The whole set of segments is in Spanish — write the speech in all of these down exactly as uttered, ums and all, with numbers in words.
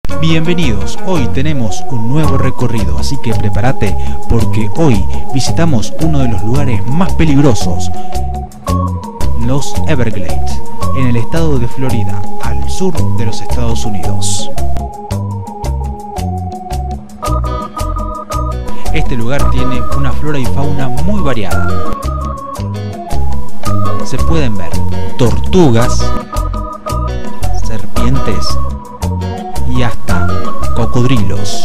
Bienvenidos, hoy tenemos un nuevo recorrido, así que prepárate porque hoy visitamos uno de los lugares más peligrosos, los Everglades, en el estado de Florida, al sur de los Estados Unidos. Este lugar tiene una flora y fauna muy variada. Se pueden ver tortugas, serpientes y hasta cocodrilos.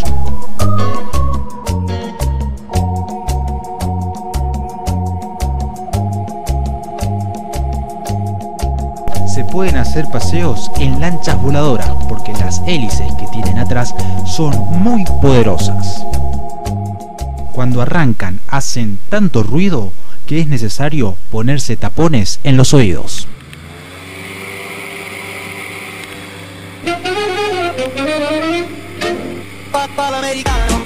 Se pueden hacer paseos en lanchas voladoras porque las hélices que tienen atrás son muy poderosas. Cuando arrancan hacen tanto ruido que es necesario ponerse tapones en los oídos. Papal americano.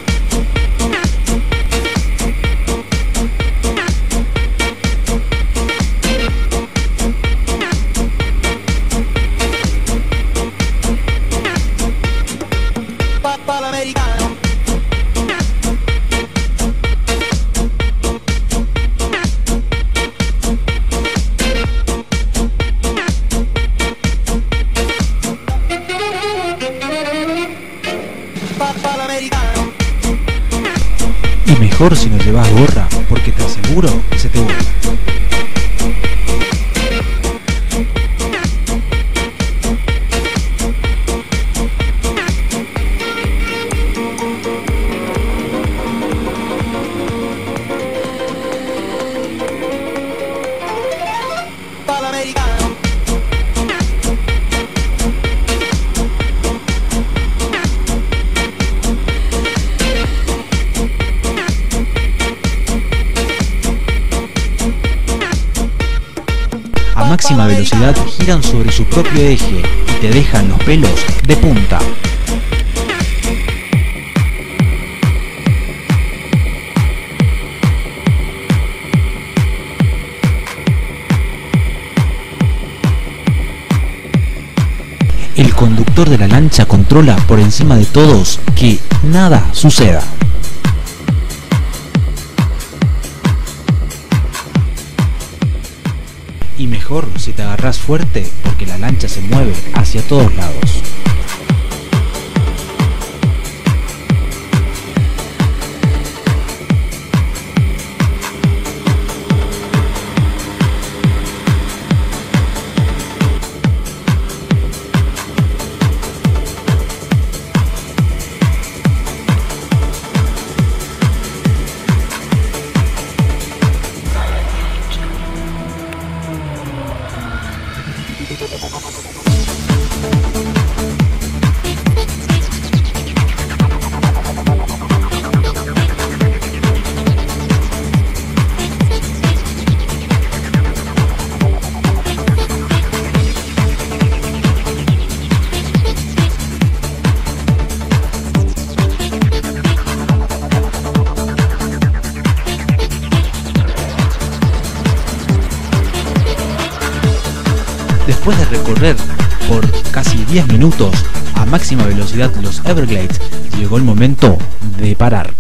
Papal americano. Papal americano. Y mejor si no llevas gorra, porque te aseguro que se te vuelve. Papal americano. A máxima velocidad giran sobre su propio eje y te dejan los pelos de punta. El conductor de la lancha controla por encima de todos que nada suceda. Y mejor si te agarras fuerte porque la lancha se mueve hacia todos lados. Después de recorrer por casi diez minutos a máxima velocidad los Everglades, llegó el momento de parar.